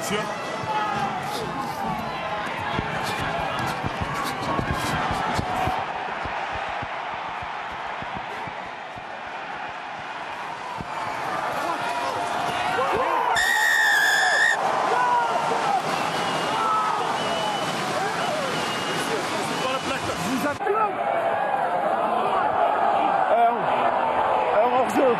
sûr. Un hors-jeu.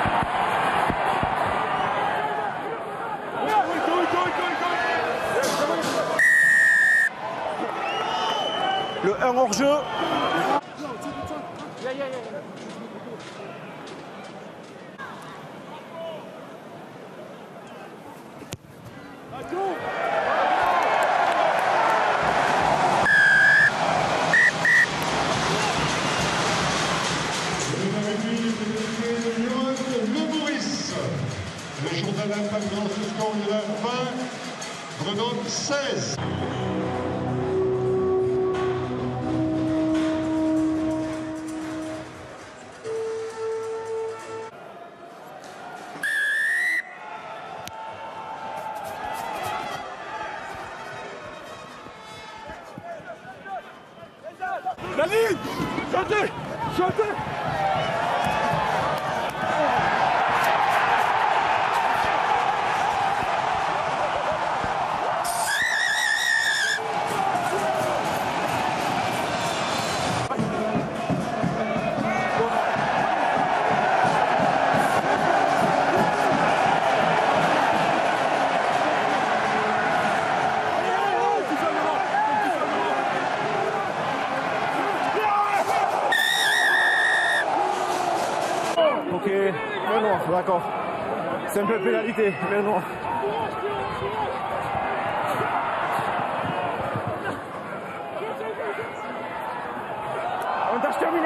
Le 1 hors-jeu. Le journal Impact dans ce score de la fin, Grenoble 16. David, chantez, chantez. Ok, main noire, d'accord. Simple pénalité, main noire. Avantage terminé.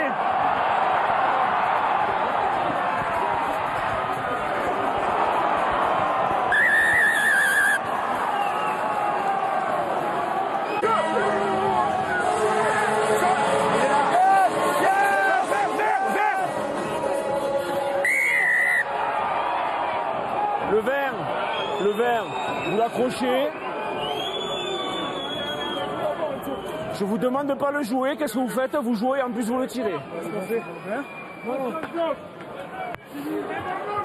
Le vert, vous l'accrochez. Je vous demande de ne pas le jouer. Qu'est-ce que vous faites? Vous jouez, en plus vous le tirez. Qu'est-ce qu'on fait?